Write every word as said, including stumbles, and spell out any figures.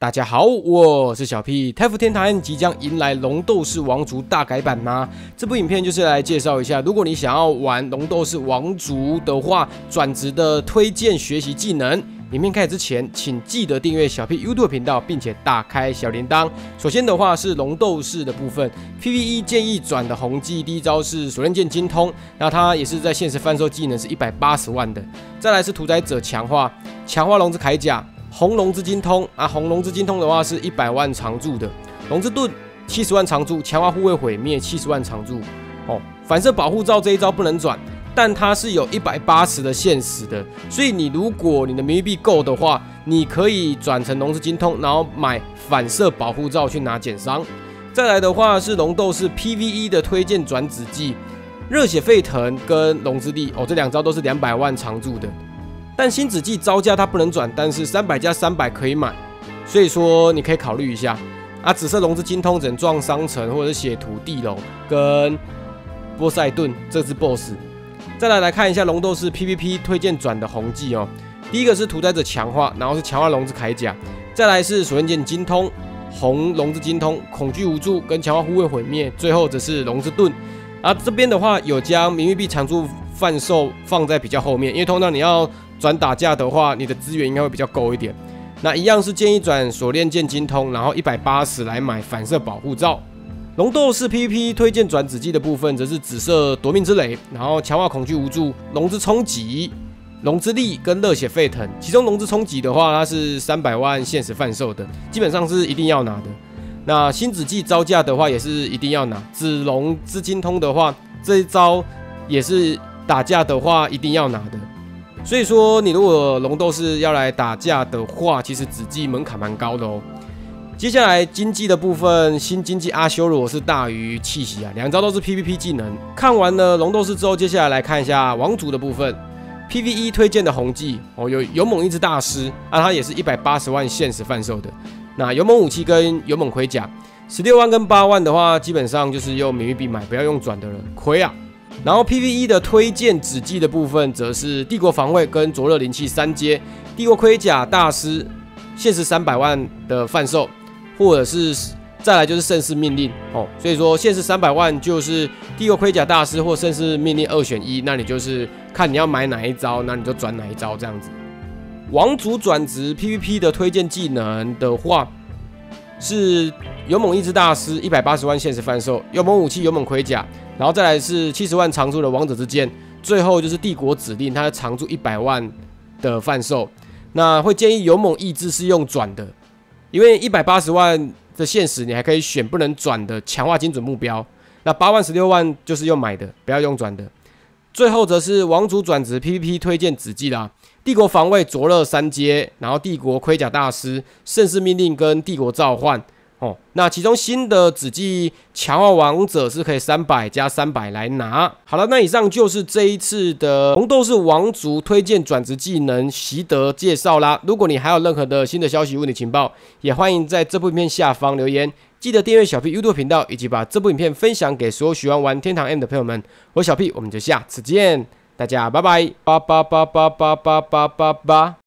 大家好，我是小 P。太服天堂 M 即将迎来龙斗士王族大改版吗？这部影片就是来介绍一下，如果你想要玩龙斗士王族的话，转职的推荐学习技能。影片开始之前，请记得订阅小 P YouTube 频道，并且打开小铃铛。首先的话是龙斗士的部分 ，P V E 建议转的红技，第一招是锁链剑精通，那它也是在现实贩售技能是一百八十万的。再来是屠宰者强化，强化龙之铠甲。 红龙之精通啊，红龙之精通的话是一百万常驻的，龙之盾七十万常驻，强化护卫毁灭七十万常驻。哦，反射保护罩这一招不能转，但它是有一百八十的限时的，所以你如果你的冥币币够的话，你可以转成龙之精通，然后买反射保护罩去拿减伤。再来的话是龙斗士 P V E 的推荐转子技，热血沸腾跟龙之力哦，这两招都是两百万常驻的。 但新子技招架它不能转，但是三百加三百可以买，所以说你可以考虑一下。啊，紫色龙之精通只能撞商城或者是血屠地龙跟波塞顿这只 boss。再来来看一下龙斗士 P V P 推荐转的红技哦。第一个是屠宰者强化，然后是强化龙之铠甲，再来是锁链剑精通、红龙之精通、恐惧无助跟强化护卫毁灭，最后则是龙之盾。啊，这边的话有将冥币币常驻贩售放在比较后面，因为通常你要 转打架的话，你的资源应该会比较够一点。那一样是建议转锁链剑精通，然后一百八十来买反射保护罩。龙斗士 P V P 推荐转子技的部分，则是紫色夺命之雷，然后强化恐惧无助、龙之冲击、龙之力跟热血沸腾。其中龙之冲击的话，它是三百万限时贩售的，基本上是一定要拿的。那新子技招架的话，也是一定要拿。紫龙之精通的话，这一招也是打架的话一定要拿的。 所以说，你如果龙斗士要来打架的话，其实子技门槛蛮高的哦。接下来经济的部分，新经济阿修罗是大于气息啊，两招都是 P V P 技能。看完了龙斗士之后，接下来来看一下王族的部分 ，P V E 推荐的红技哦，有勇猛一之大师啊，它也是一百八十万限时贩售的。那勇猛武器跟勇猛盔甲，十六万跟八万的话，基本上就是用冥币币买，不要用转的了，亏啊。 然后 P V E 的推荐子技的部分，则是帝国防卫跟灼热灵气三阶，帝国盔甲大师限时三百万的贩售，或者是再来就是盛世命令哦。所以说限时三百万就是帝国盔甲大师或盛世命令二选一，那你就是看你要买哪一招，那你就转哪一招这样子。王族转职 P V P 的推荐技能的话，是勇猛一之大师一百八十万限时贩售，勇猛武器、勇猛盔甲。 然后再来是七十万常驻的王者之剑，最后就是帝国指令，它的常驻一百万的贩售。那会建议勇猛意志是用转的，因为一百八十万的限时你还可以选不能转的强化精准目标。那八万、十六万就是用买的，不要用转的。最后则是王族转职 P V P 推荐子技啦，帝国防卫灼热三阶，然后帝国盔甲大师、盛世命令跟帝国召唤。 哦，那其中新的子技强化王者是可以三百加三百来拿。好了，那以上就是这一次的龙斗士王族推荐转职技能习得介绍啦。如果你还有任何的新的消息、问题、情报，也欢迎在这部影片下方留言。记得订阅小 P YouTube 频道，以及把这部影片分享给所有喜欢玩天堂 M 的朋友们。我是小 P，我们就下次见，大家拜拜，八八八八八八八八八。